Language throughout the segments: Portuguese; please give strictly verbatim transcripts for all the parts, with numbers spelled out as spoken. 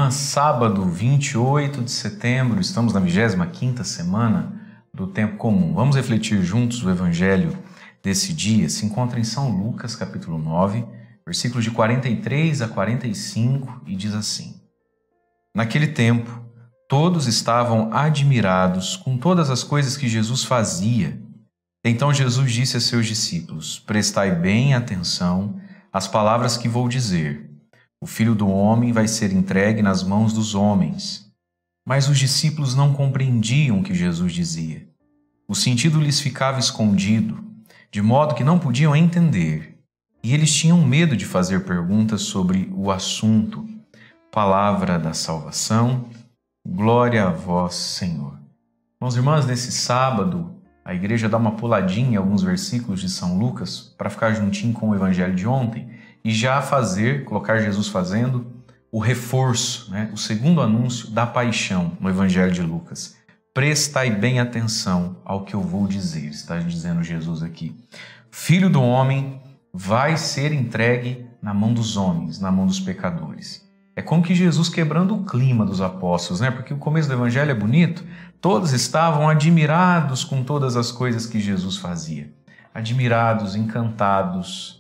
Amanhã, sábado, vinte e oito de setembro, estamos na vigésima quinta semana do Tempo Comum. Vamos refletir juntos o Evangelho desse dia. Se encontra em São Lucas, capítulo nove, versículos de quarenta e três a quarenta e cinco, e diz assim: Naquele tempo, todos estavam admirados com todas as coisas que Jesus fazia. Então Jesus disse a seus discípulos: Prestai bem atenção às palavras que vou dizer. O Filho do Homem vai ser entregue nas mãos dos homens. Mas os discípulos não compreendiam o que Jesus dizia. O sentido lhes ficava escondido, de modo que não podiam entender. E eles tinham medo de fazer perguntas sobre o assunto. Palavra da salvação, glória a vós, Senhor. Irmãos e irmãs, nesse sábado, a igreja dá uma puladinha em alguns versículos de São Lucas para ficar juntinho com o Evangelho de ontem e já fazer, colocar Jesus fazendo o reforço, né? O segundo anúncio da paixão no Evangelho de Lucas. Prestai bem atenção ao que eu vou dizer, está dizendo Jesus aqui. Filho do homem vai ser entregue na mão dos homens, na mão dos pecadores. É como que Jesus quebrando o clima dos apóstolos, né? Porque o começo do Evangelho é bonito. Todos estavam admirados com todas as coisas que Jesus fazia. Admirados, encantados,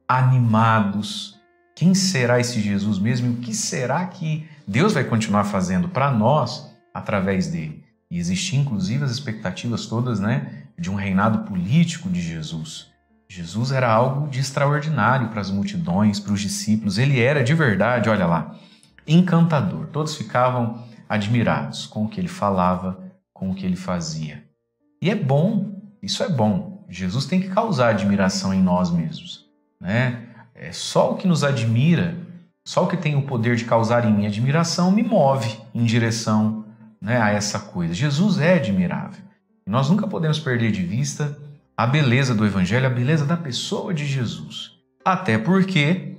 animados. Quem será esse Jesus mesmo? E o que será que Deus vai continuar fazendo para nós através dele? E existiam inclusive as expectativas todas, né, de um reinado político de Jesus. Jesus era algo de extraordinário para as multidões, para os discípulos. Ele era de verdade, olha lá, encantador. Todos ficavam admirados com o que ele falava, com o que ele fazia. E é bom, isso é bom. Jesus tem que causar admiração em nós mesmos, né? É só o que nos admira, só o que tem o poder de causar em mim admiração me move em direção, né, a essa coisa. Jesus é admirável. E nós nunca podemos perder de vista a beleza do Evangelho, a beleza da pessoa de Jesus. Até porque,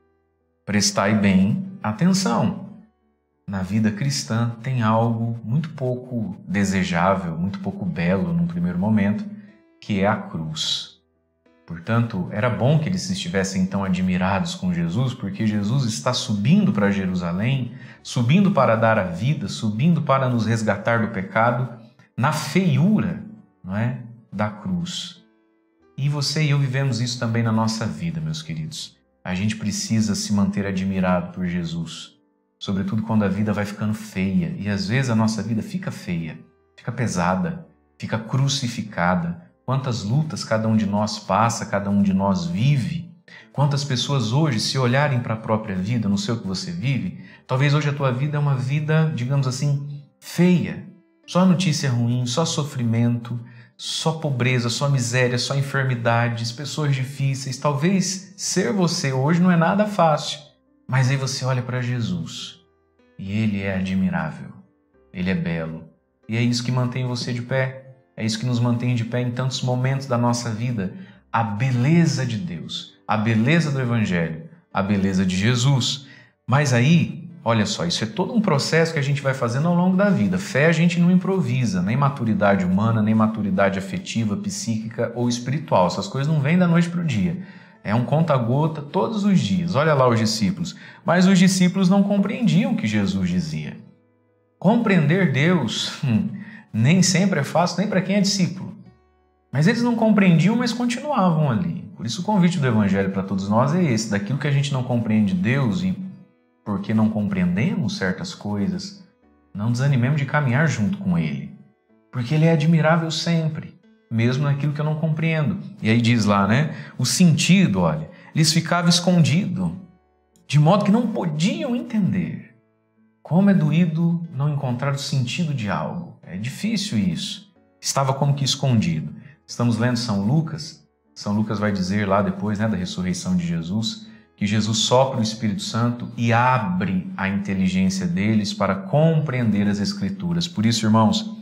prestai bem atenção, na vida cristã tem algo muito pouco desejável, muito pouco belo num primeiro momento, que é a cruz. Portanto, era bom que eles estivessem tão admirados com Jesus, porque Jesus está subindo para Jerusalém, subindo para dar a vida, subindo para nos resgatar do pecado, na feiura, não é, da cruz. E você e eu vivemos isso também na nossa vida, meus queridos. A gente precisa se manter admirado por Jesus, sobretudo quando a vida vai ficando feia. E às vezes a nossa vida fica feia, fica pesada, fica crucificada. Quantas lutas cada um de nós passa, cada um de nós vive. Quantas pessoas hoje, se olharem para a própria vida, não sei o que você vive, talvez hoje a tua vida é uma vida, digamos assim, feia. Só notícia ruim, só sofrimento, só pobreza, só miséria, só enfermidades, pessoas difíceis. Talvez ser você hoje não é nada fácil, mas aí você olha para Jesus e Ele é admirável, Ele é belo. E é isso que mantém você de pé. É isso que nos mantém de pé em tantos momentos da nossa vida. A beleza de Deus, a beleza do Evangelho, a beleza de Jesus. Mas aí, olha só, isso é todo um processo que a gente vai fazendo ao longo da vida. Fé a gente não improvisa, nem maturidade humana, nem maturidade afetiva, psíquica ou espiritual. Essas coisas não vêm da noite para o dia. É um conta-gota todos os dias. Olha lá os discípulos. Mas os discípulos não compreendiam o que Jesus dizia. Compreender Deus... Hum, nem sempre é fácil, nem para quem é discípulo. Mas eles não compreendiam, mas continuavam ali. Por isso o convite do Evangelho para todos nós é esse. Daquilo que a gente não compreende Deus e porque não compreendemos certas coisas, não desanimemos de caminhar junto com Ele. Porque Ele é admirável sempre, mesmo naquilo que eu não compreendo. E aí diz lá, né? O sentido, olha, lhes ficava escondido, de modo que não podiam entender. Como é doído não encontrar o sentido de algo. É difícil isso. Estava como que escondido. Estamos lendo São Lucas. São Lucas vai dizer lá depois, né, da ressurreição de Jesus, que Jesus sopra o Espírito Santo e abre a inteligência deles para compreender as Escrituras. Por isso, irmãos,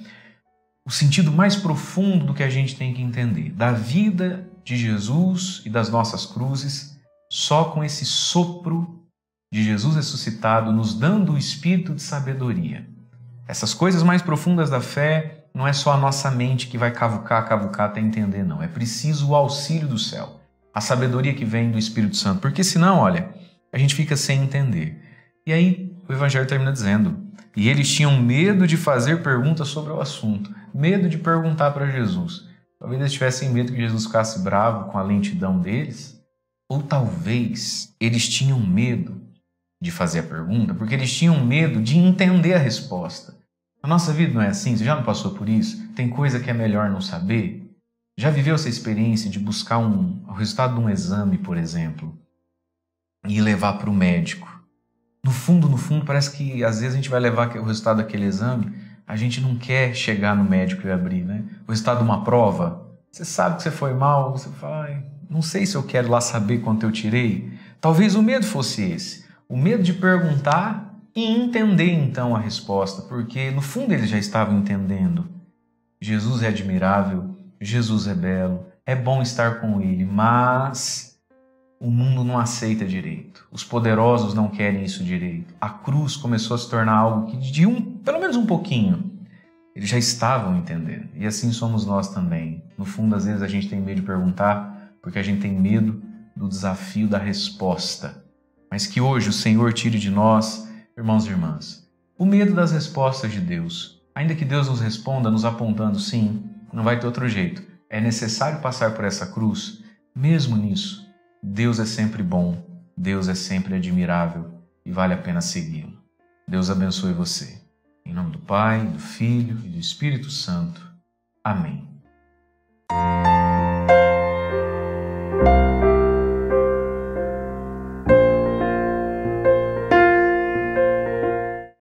o sentido mais profundo do que a gente tem que entender da vida de Jesus e das nossas cruzes, só com esse sopro de Jesus ressuscitado, nos dando o espírito de sabedoria. Essas coisas mais profundas da fé, não é só a nossa mente que vai cavucar, cavucar até entender, não. É preciso o auxílio do céu, a sabedoria que vem do Espírito Santo, porque senão, olha, a gente fica sem entender. E aí, o Evangelho termina dizendo: e eles tinham medo de fazer perguntas sobre o assunto, medo de perguntar para Jesus. Talvez eles tivessem medo que Jesus ficasse bravo com a lentidão deles, ou talvez eles tinham medo de fazer a pergunta porque eles tinham medo de entender a resposta. A nossa vida não é assim? Você já não passou por isso? Tem coisa que é melhor não saber? Já viveu essa experiência de buscar um, o resultado de um exame, por exemplo, e levar para o médico? No fundo, no fundo, parece que às vezes a gente vai levar o resultado daquele exame, a gente não quer chegar no médico e abrir, né? O resultado de uma prova, você sabe que você foi mal, você fala, ai, não sei se eu quero lá saber quanto eu tirei. Talvez o medo fosse esse, o medo de perguntar e entender então a resposta, porque no fundo eles já estavam entendendo. Jesus é admirável, Jesus é belo, é bom estar com Ele, mas o mundo não aceita direito. Os poderosos não querem isso direito. A cruz começou a se tornar algo que de um, pelo menos um pouquinho, eles já estavam entendendo. E assim somos nós também. No fundo, às vezes a gente tem medo de perguntar porque a gente tem medo do desafio da resposta. Mas que hoje o Senhor tire de nós, irmãos e irmãs, o medo das respostas de Deus. Ainda que Deus nos responda nos apontando, sim, não vai ter outro jeito. É necessário passar por essa cruz. Mesmo nisso, Deus é sempre bom, Deus é sempre admirável e vale a pena segui-lo. Deus abençoe você. Em nome do Pai, do Filho e do Espírito Santo. Amém.